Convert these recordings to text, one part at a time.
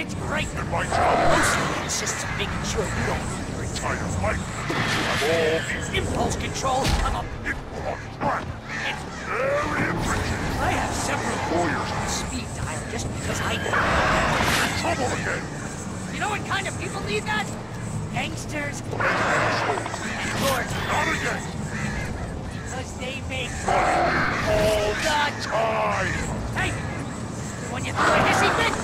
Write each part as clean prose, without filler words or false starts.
It's great. And my job Mostly consists of making sure you don't lose your entire fight. I'm all the impulse control. I'm a... people on track. It's... Very enriching. I have several Warriors on speed dial just because I... trouble again. You know what kind of people need that? Gangsters And assholes. and lords. Not again. Because they make All the... time. Hey! When you throw a hissy fit,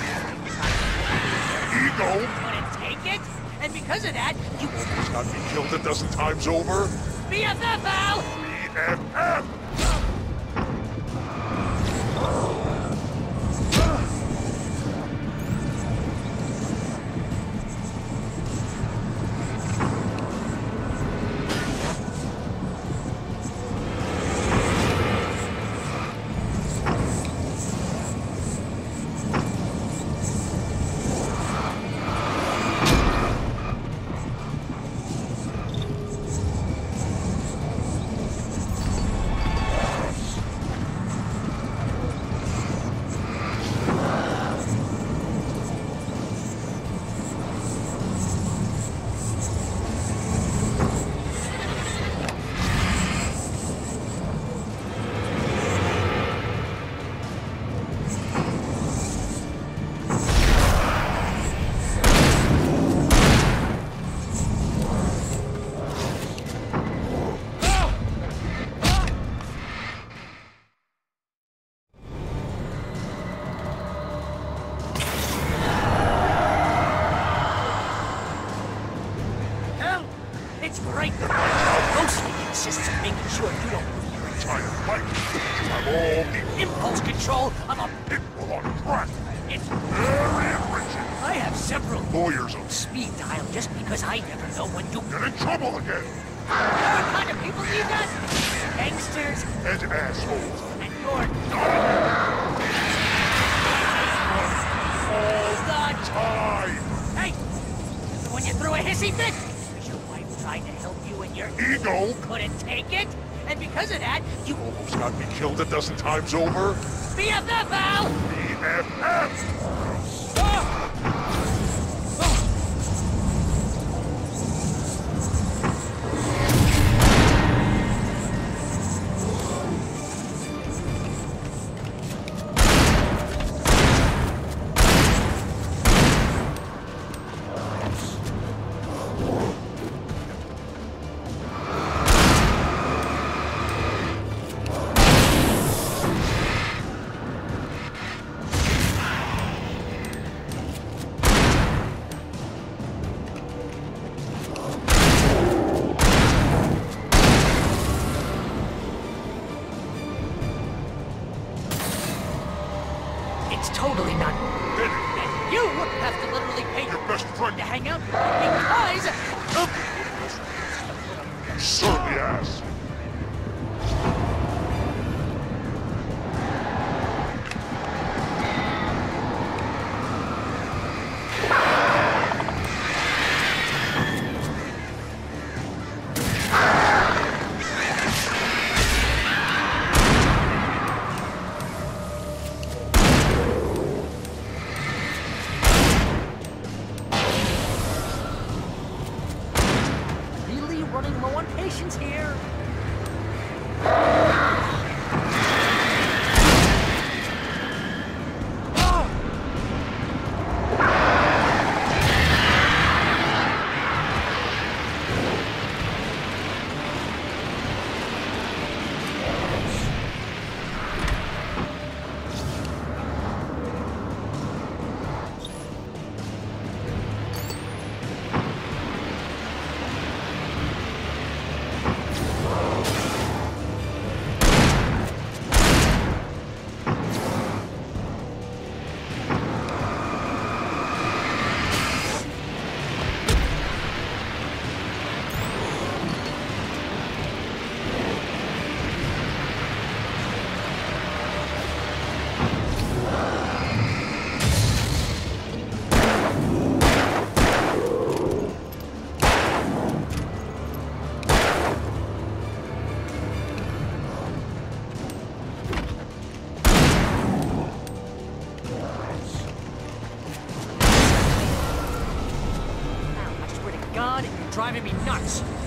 Ego. couldn't take it. And because of that, you... Almost got me killed a dozen times over. BFF, Al! BFF. It's great. Mostly consists of making sure you don't lose your Entire fight. I'm all the impulse control. I'm a... people on track. It's... Very enriching. I have several Lawyers on speed dial just because I never know when you... get in trouble again. You know what kind of people need that? Gangsters And assholes. and lords. All The... time. Hey! When you threw a hissy fit, because your wife tried to help you and your Ego. couldn't take it, and because of that, you... Almost got me killed a dozen times over. BFF, Al! BFF. It's totally not... And you have to literally pay Your best friend. to hang out because... You certainly ass. Really running low on patience here. driving me nuts.